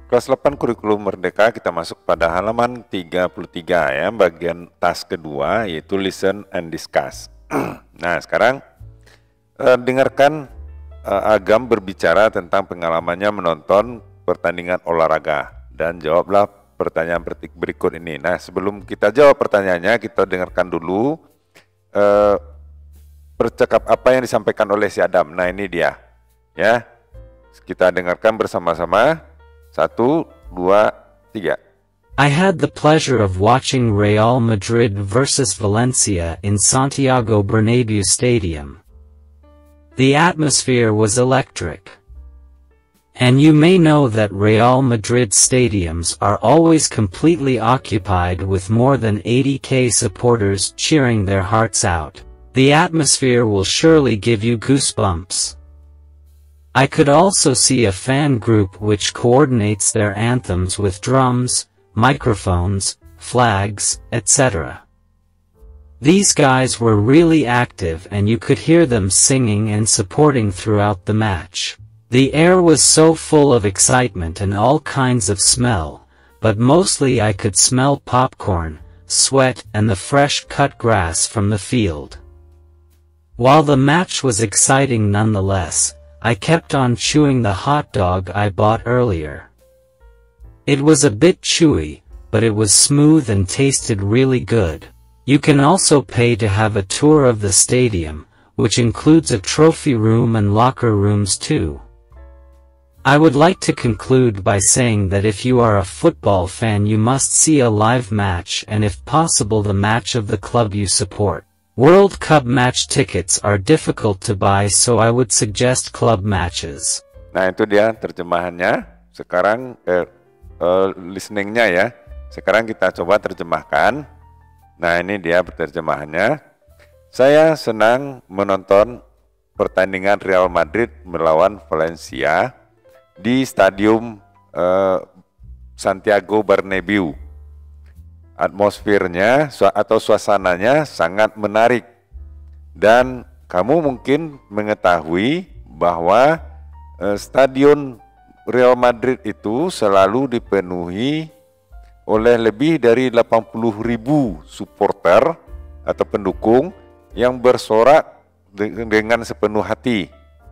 Kelas 8 Kurikulum Merdeka, kita masuk pada halaman 33 ya, bagian task kedua yaitu listen and discuss. Nah, sekarang dengarkan Agam berbicara tentang pengalamannya menonton pertandingan olahraga dan jawablah pertanyaan berikut ini. Nah, sebelum kita jawab pertanyaannya, kita dengarkan dulu percakap apa yang disampaikan oleh si Adam. Nah, ini dia ya. Kita dengarkan bersama-sama. 1, 2, 3. I had the pleasure of watching Real Madrid versus Valencia in Santiago Bernabeu Stadium. The atmosphere was electric. And you may know that Real Madrid stadiums are always completely occupied with more than 80,000 supporters cheering their hearts out. The atmosphere will surely give you goosebumps. I could also see a fan group which coordinates their anthems with drums, microphones, flags, etc. These guys were really active and you could hear them singing and supporting throughout the match. The air was so full of excitement and all kinds of smell, but mostly I could smell popcorn, sweat and the fresh cut grass from the field. While the match was exciting nonetheless, I kept on chewing the hot dog I bought earlier. It was a bit chewy, but it was smooth and tasted really good. You can also pay to have a tour of the stadium, which includes a trophy room and locker rooms too. I would like to conclude by saying that if you are a football fan, you must see a live match and if possible the match of the club you support. World Cup match tickets are difficult to buy, so I would suggest club matches. Nah, itu dia terjemahannya. Sekarang listeningnya ya. Sekarang kita coba terjemahkan. Nah, ini dia terjemahannya. Saya senang menonton pertandingan Real Madrid melawan Valencia di Stadium Santiago Bernabeu. Atmosfernya atau suasananya sangat menarik. Dan kamu mungkin mengetahui bahwa stadion Real Madrid itu selalu dipenuhi oleh lebih dari 80.000 supporter atau pendukung yang bersorak dengan sepenuh hati.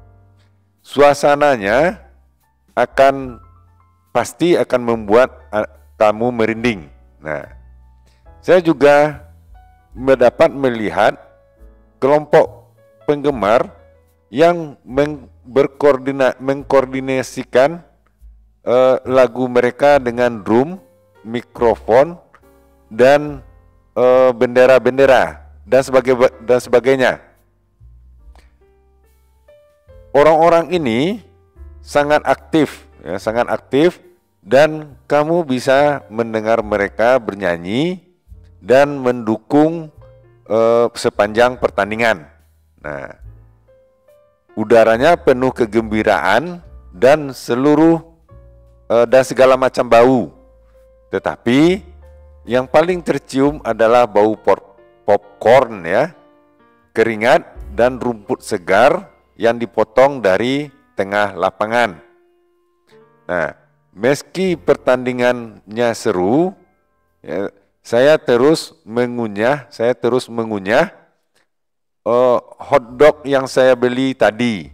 Suasananya pasti akan membuat kamu merinding. Nah, saya juga dapat melihat kelompok penggemar yang mengkoordinasikan lagu mereka dengan drum, mikrofon, dan bendera-bendera dan sebagainya. Orang-orang ini sangat aktif, dan kamu bisa mendengar mereka bernyanyi dan mendukung sepanjang pertandingan. Nah, udaranya penuh kegembiraan dan segala macam bau. Tetapi yang paling tercium adalah bau popcorn ya, keringat dan rumput segar yang dipotong dari tengah lapangan. Nah, meski pertandingannya seru, ya, saya terus mengunyah hotdog yang saya beli tadi.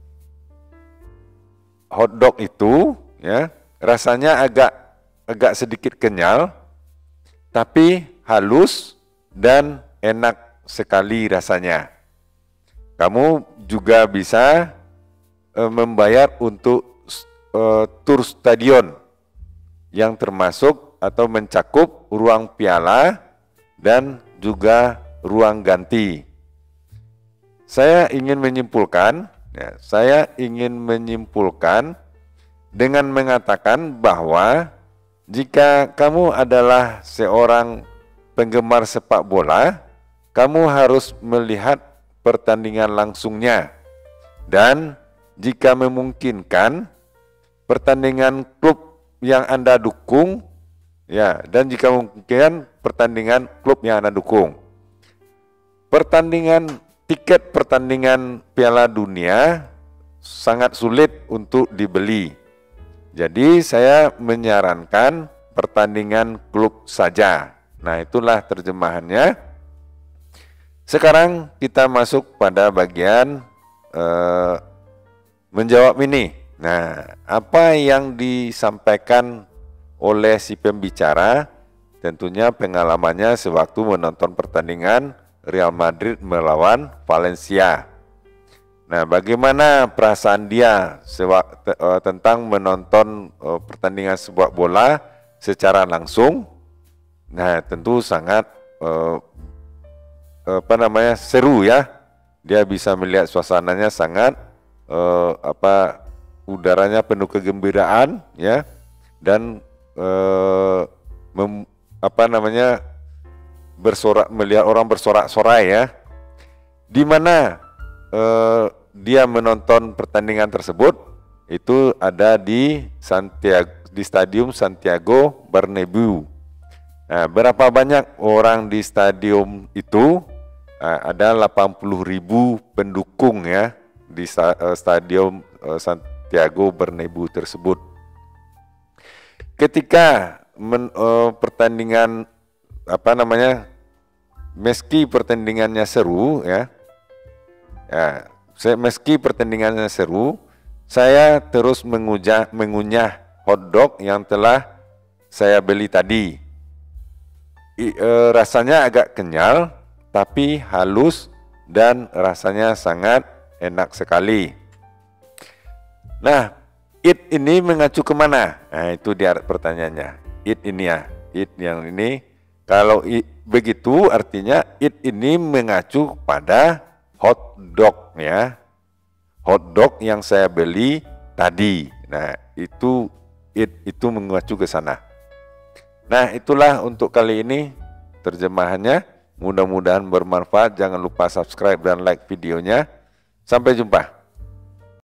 Hotdog itu ya rasanya agak sedikit kenyal, tapi halus dan enak sekali rasanya. Kamu juga bisa membayar untuk tur stadion yang termasuk atau mencakup ruang piala dan juga ruang ganti. Saya ingin menyimpulkan dengan mengatakan bahwa jika kamu adalah seorang penggemar sepak bola, kamu harus melihat pertandingan langsungnya. Dan jika memungkinkan, pertandingan klub yang Anda dukung, ya, dan jika mungkin pertandingan klub yang Anda dukung. Tiket pertandingan Piala Dunia sangat sulit untuk dibeli. Jadi saya menyarankan pertandingan klub saja. Nah, itulah terjemahannya. Sekarang kita masuk pada bagian menjawab ini. Nah, apa yang disampaikan oleh si pembicara? Tentunya pengalamannya sewaktu menonton pertandingan Real Madrid melawan Valencia. Nah, bagaimana perasaan dia tentang menonton pertandingan sepak bola secara langsung? Nah, tentu sangat seru ya. Dia bisa melihat suasananya sangat udaranya penuh kegembiraan ya, dan melihat orang bersorak-sorai ya. Di mana dia menonton pertandingan tersebut itu ada di Stadium Santiago Bernabeu. Nah, berapa banyak orang di stadium itu? Ada 80.000 pendukung ya di Stadium Santiago Bernabeu tersebut. Ketika pertandingan meski pertandingannya seru ya, meski pertandingannya seru, saya terus mengunyah hotdog yang telah saya beli tadi. Rasanya agak kenyal, tapi halus dan rasanya sangat enak sekali. Nah, it ini mengacu kemana? Nah, itu dia pertanyaannya. It ini ya, it yang ini. Kalau begitu artinya it ini mengacu pada hot dog ya, hot dog yang saya beli tadi. Nah, itu itu mengacu ke sana. Nah, itulah untuk kali ini terjemahannya. Mudah-mudahan bermanfaat. Jangan lupa subscribe dan like videonya. Sampai jumpa.